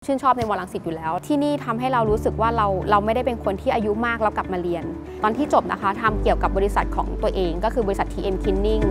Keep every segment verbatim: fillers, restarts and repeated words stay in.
ชื่นชอบในมอลังสิตอยู่แล้วที่นี่ทำให้เรารู้สึกว่าเราเราไม่ได้เป็นคนที่อายุมากแล้วกลับมาเรียนตอนที่จบนะคะทำเกี่ยวกับบริษัทของตัวเองก็คือบริษัท ที เอ็ม Cleaning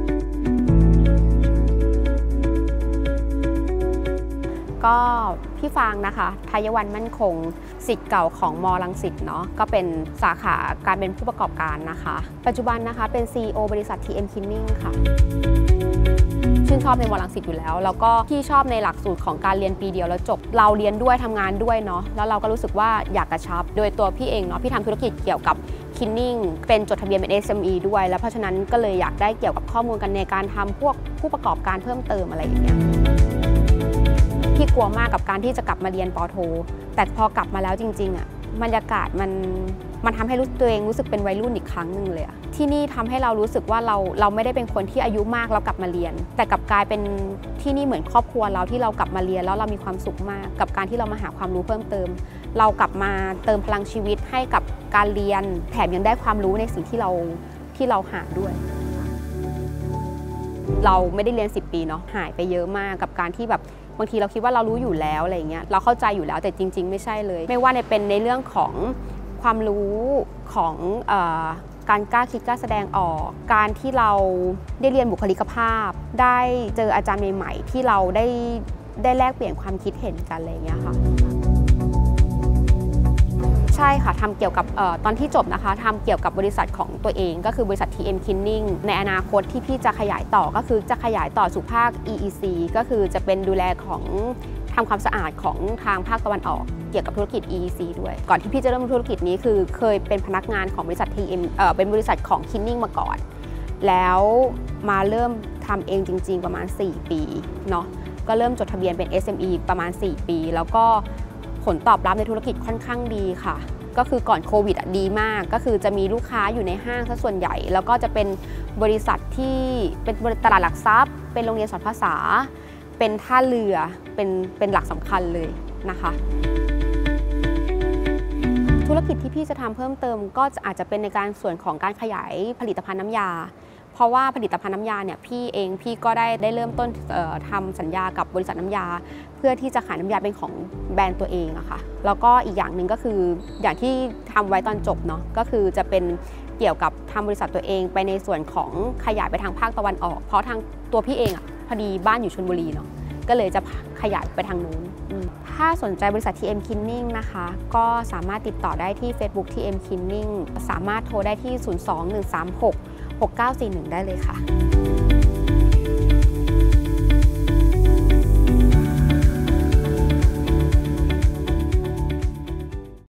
ก็พี่ฟางนะคะทายวันมั่นคงศิษย์เก่าของมอลังสิตเนาะก็เป็นสาขาการเป็นผู้ประกอบการนะคะปัจจุบันนะคะเป็น ซี อี โอ บริษัท ที เอ็ม Cleaning ค่ะชื่นชอบในมอลังสิตอยู่แล้วแล้วก็พี่ชอบในหลักสูตรของการเรียนปีเดียวแล้วจบเราเรียนด้วยทำงานด้วยเนาะแล้วเราก็รู้สึกว่าอยากกระชับโดยตัวพี่เองเนาะพี่ทำธุรกิจเกี่ยวกับ Cleaning เป็นจดทะเบียนเป็น เอส เอ็ม อี ด้วยแล้วเพราะฉะนั้นก็เลยอยากได้เกี่ยวกับข้อมูลกันในการทำพวกผู้ประกอบการเพิ่มเติมอะไรอย่างเงี้ยพี่กลัวมากกับการที่จะกลับมาเรียนป.โทแต่พอกลับมาแล้วจริงๆอ่ะบรรยากาศมันมันทำให้รู้ตัวเองรู้สึกเป็นวัยรุ่นอีกครั้งหนึ่งเลยอะที่นี่ทำให้เรารู้สึกว่าเราเราไม่ได้เป็นคนที่อายุมากแล้วกลับมาเรียนแต่กลับกลายเป็นที่นี่เหมือนครอบครัวเราที่เรากลับมาเรียนแล้วเรามีความสุขมากกับการที่เรามาหาความรู้เพิ่มเติมเรากลับมาเติมพลังชีวิตให้กับการเรียนแถมยังได้ความรู้ในสิ่งที่เราที่เราหาด้วยเราไม่ได้เรียนสิบปีเนาะหายไปเยอะมากกับการที่แบบบางทีเราคิดว่าเรารู้อยู่แล้วอะไรเงี้ยเราเข้าใจอยู่แล้วแต่จริงๆไม่ใช่เลยไม่ว่าในเป็นในเรื่องของความรู้ของเอ่อการกล้าคิดกล้าแสดงออกการที่เราได้เรียนบุคลิกภาพได้เจออาจารย์ใหม่ๆที่เราได้ได้แลกเปลี่ยนความคิดเห็นกันอะไรเงี้ยค่ะใช่ค่ะทำเกี่ยวกับเอ่อตอนที่จบนะคะทำเกี่ยวกับบริษัทของตัวเองก็คือบริษัท ที เอ็ม Cleaning ในอนาคตที่พี่จะขยายต่อก็คือจะขยายต่อสู่ภาค อี อี ซี ก็คือจะเป็นดูแลของทำความสะอาดของทางภาคตะวันออกเกี่ยวกับธุรกิจ อี อี ซี ด้วยก่อนที่พี่จะเริ่มธุรกิจนี้คือเคยเป็นพนักงานของบริษัท ที เอ็ม เอ่อเป็นบริษัทของ Cleaning มาก่อนแล้วมาเริ่มทำเองจริงๆประมาณสี่ปีเนาะก็เริ่มจดทะเบียนเป็น เอส เอ็ม อี ประมาณสี่ปีแล้วก็ผลตอบรับในธุรกิจค่อนข้างดีค่ะก็คือก่อนโควิดดีมากก็คือจะมีลูกค้าอยู่ในห้างซะส่วนใหญ่แล้วก็จะเป็นบริษัทที่เป็นตลาดหลักทรัพย์เป็นโรงเรียนสอนภาษาเป็นท่าเรือเป็นเป็นหลักสำคัญเลยนะคะธุรกิจที่พี่จะทำเพิ่มเติมก็อาจจะเป็นในการส่วนของการขยายผลิตภัณฑ์น้ำยาเพราะว่าผลิตภัณฑ์น้ำยาเนี่ยพี่เองพี่ก็ได้ได้เริ่มต้นทำสัญญากับบริษัทน้ำยาเพื่อที่จะขายน้ำยาเป็นของแบรนด์ตัวเองอะค่ะแล้วก็อีกอย่างหนึ่งก็คืออย่างที่ทำไว้ตอนจบเนาะก็คือจะเป็นเกี่ยวกับทำบริษัทตัวเองไปในส่วนของขยายไปทางภาคตะวันออกเพราะทางตัวพี่เองอะพอดีบ้านอยู่ชลบุรีเนาะก็เลยจะขยายไปทางนู้นถ้าสนใจบริษัท ที เอ็ม Cleaning นะคะก็สามารถติดต่อได้ที่ Facebook ที เอ็ม Cleaning สามารถโทรได้ที่ ศูนย์ สอง หนึ่ง สาม หก หก เก้า สี่ หนึ่ง ได้เลยค่ะ